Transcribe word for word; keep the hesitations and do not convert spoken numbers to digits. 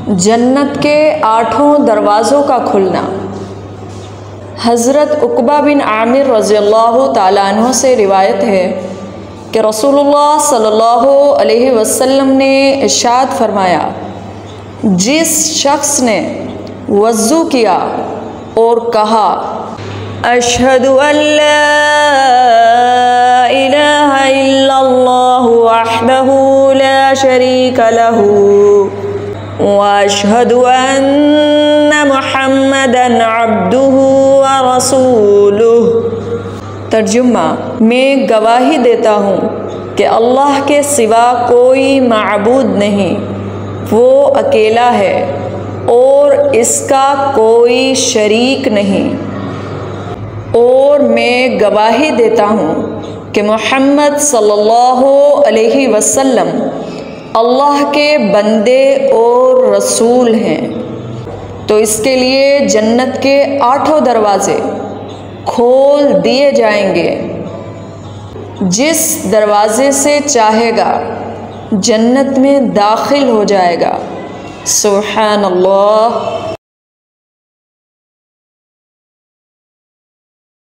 جنت کے آٹھوں دروازوں کا کھلنا۔ حضرت عقبہ بن عامر رضی اللہ تعالیٰ عنہ سے روایت ہے کہ رسول اللہ صلی اللہ علیہ وسلم نے ارشاد فرمایا، جس شخص نے وضو کیا اور کہا اشہد ان لا الہ الا اللہ وحدہ لا شریک لہ واشہد ان محمدا عبدہ ورسولہ۔ ترجمہ: میں گواہی دیتا ہوں کہ اللہ کے سوا کوئی معبود نہیں، وہ اکیلا ہے اور اس کا کوئی شریک نہیں، اور میں گواہی دیتا ہوں کہ محمد صلی اللہ علیہ وسلم اللہ کے بندے اور رسول ہیں۔ تو اس کے لیے جنت کے آٹھوں دروازے کھول دیے جائیں گے۔ جس دروازے سے چاہے گا جنت میں داخل ہو جائے گا۔ سبحان اللہ۔